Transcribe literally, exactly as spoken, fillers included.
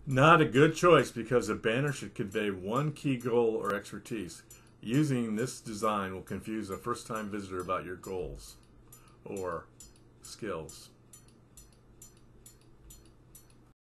Not a good choice because a banner should convey one key goal or expertise. Using this design will confuse a first-time visitor about your goals or skills.